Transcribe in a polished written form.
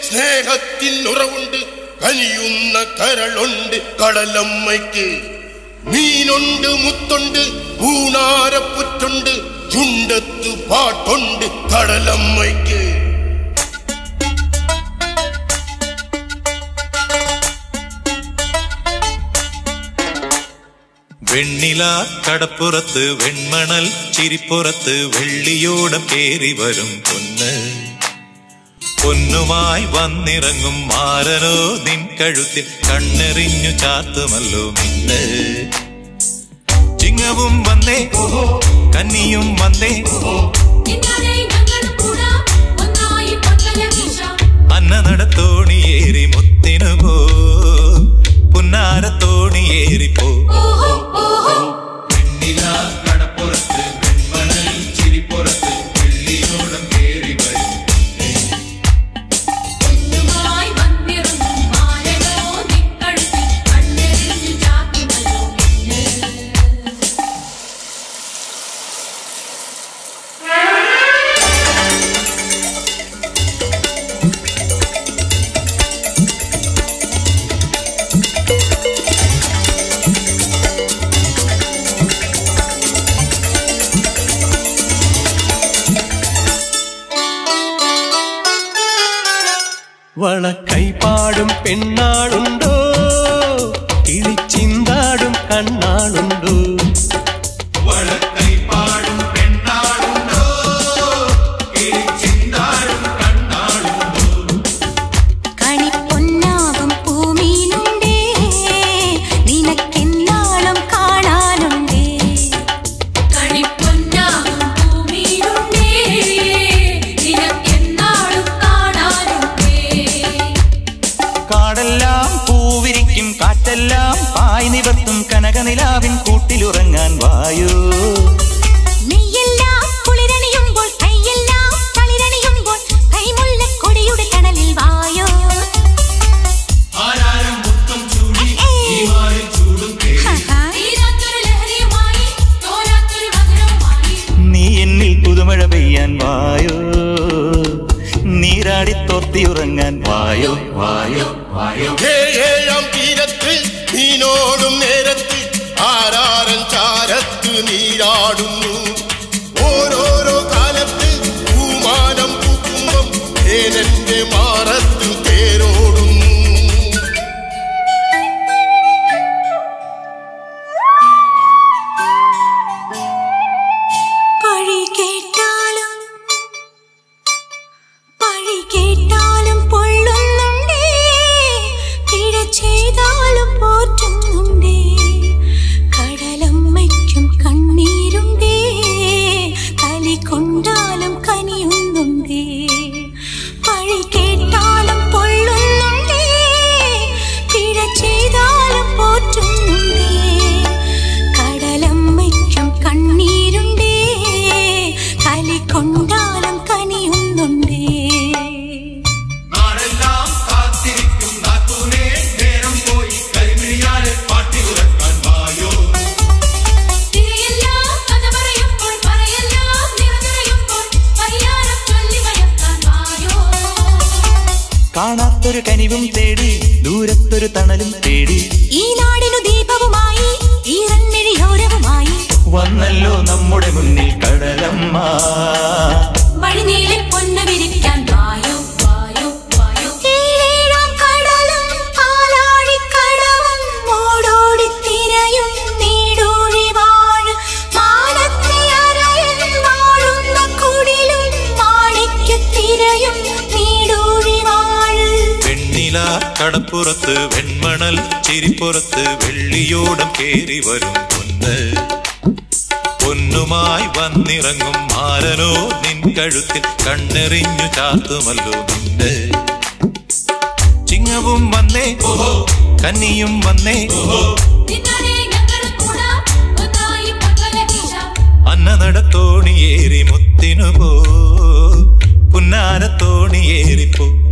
സ്നേഹത്തിൻ ഉറവുണ്ട് കനിയുന്ന കരളുണ്ട് കടലമ്മയ്ക്ക് മീനുണ്ട് മുത്തുണ്ട് ഊണാരപ്പുറ്റുണ്ട് ചുണ്ടത്തു പാട്ടുണ്ട് കടലമ്മയ്ക്ക് വെണ്ണില കടപ്പുറത്ത് വെൺമണൽ ചിരിപ്പുറത്ത് വെള്ളിയോടം കേറി വരും പൊന്ന് പൊന്നുമായി വന്നിറങ്ങും മാരനോ നിൻ കഴുത്തിൽ കണ്ണെറിഞ്ഞു ചാത്തുമല്ലോ മിന്ന് ചിങ്ങവും വന്നേ കന്നിയും വന്നേ അന്ന നടത്തോണിയേറി മുത്തിനുപോ പുന്നാരത്തോണിയേറിപ്പോ വെണ്ണില കടപ്പുറത്ത് വെൺമണൽ ചിരിപ്പുറത്ത് വെള്ളിയോടം കേറി വരും വളക്കൈപാടും പെണ്ണാളുണ്ടോ കിളിച്ചിന്താടും കണ്ണാളുണ്ടോ വളക്കൈപാടും പെണ്ണാളുണ്ടോ കിളിച്ചിന്താടും കണ്ണാളുണ്ടോ കണിപ്പൊന്നാകും പൂമീനുണ്ടേ നിനക്കെന്നാളും കാണാനുണ്ടേ കണിപ്പൊന്നാകും പൂമീനുണ്ടേ നിനക്കെന്നാളും കാണാനുണ്ടേ കാടെല്ലാം പൂവിരിക്കും കാറ്റെല്ലാം പായ് നിവർത്തും കനകനിലാവിൻ കൂട്ടിലുറങ്ങാൻ വായോ നെയ്യെല്ലാം കുളിരണിയുമ്പോൾ കൈയെല്ലാം തളിരണിയുമ്പോൾ കൈമുല്ലക്കൊടിയുടെ കടലിൽ വായോ ആരാരം മുത്തം ചൂടി ഈ വാരിൽ ചൂടും നീ എന്നിൽ പുതുമഴ പെയ്യാൻ വായോ നീരാടി തോർത്തിയുറങ്ങാൻ വായോ വായോ വായോ ഏഴാം തീരത്ത് നീനോടും നേരത്ത് ആരാരൻ ചാരത്ത് നീരാടുന്നു ഓരോരോ കാലത്ത് പൂമാനം പൂക്കുമ്പം തേനന്റെ മാറത്ത് തേരോടുന്നു പഴി കേട്ടാലും പൊള്ളുന്നുണ്ടേ പിഴ ചെയ്താലും പോറ്റുന്നുണ്ടേ കടലമ്മയ്ക്കും കണ്ണീരുണ്ടേ കലി കൊണ്ടാലും കനിയുന്നുണ്ടേ പഴി കേട്ടാലും പൊള്ളുന്നുണ്ടേ പിഴ ചെയ്താലും പോറ്റുന്നുണ്ടേ കടലമ്മയ്ക്കും കണ്ണീരുണ്ടേ കലി കൊണ്ടാലും കനിയുന്നുണ്ടേ നാടെല്ലാം കാത്തിരിക്കും നാത്തൂനെ നേരം പോയി കരിമിഴിയാലെ പാട്ടി ഉറക്കാൻ വായോ കാണാത്തൊരു കനിവും തേടി ദൂരത്തൊരു തണലും തേടി ഈ നാടിനു ദീപവുമായി ഈറൻമിഴിയോരവുമായി വന്നല്ലോ നമ്മുടെ മുന്നിൽ കടലമ്മ വഴിനീളെ പൊന്നു വിരിക്കാൻ വായോ വായോ വായോ ഏഴാം കടലും പാലാഴിക്കടവും ഓടോടി തിരയും നീടൂഴി വാഴ് മാനത്തെ അരയിൽ വാഴുന്ന കുടിലും മാണിക്യ തിരയും നീടൂഴി വാഴ് വെണ്ണില കടപ്പുറത്ത് വെൺമണൽ ചിരിപ്പുറത്ത് വെള്ളിയോടം കേറി വരും പൊന്ന് പൊന്നുമായി വന്നിറങ്ങും മാരനോ നിൻ കഴുത്തിൽ കണ്ണെറിഞ്ഞു ചാത്തുമല്ലോ മിന്ന് ചിങ്ങവും വന്നേ കന്നിയും വന്നേ അന്ന നടത്തോണിയേറി മുത്തിനുപോ പുന്നാരത്തോണിയേറിപ്പോ